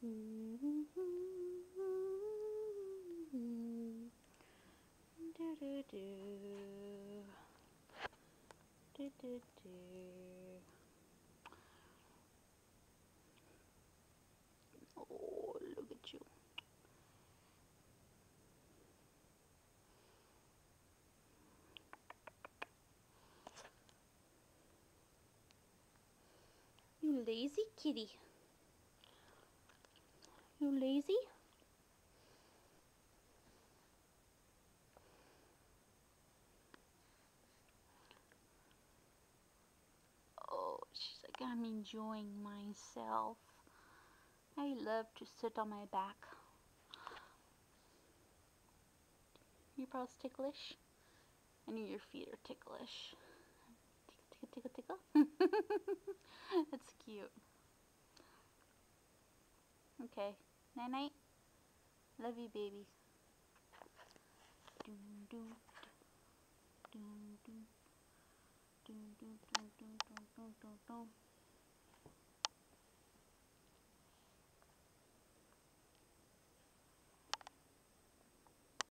Oh, look at you. You lazy kitty. You lazy? Oh, she's like, I'm enjoying myself. I love to sit on my back. Your paws ticklish? I know your feet are ticklish. Tickle, tickle, tickle. That's cute. Okay. Night night. Love you, baby. Doom, doom, doom, doom, doom, doom, doom, doom, doom, doom, doom, doom.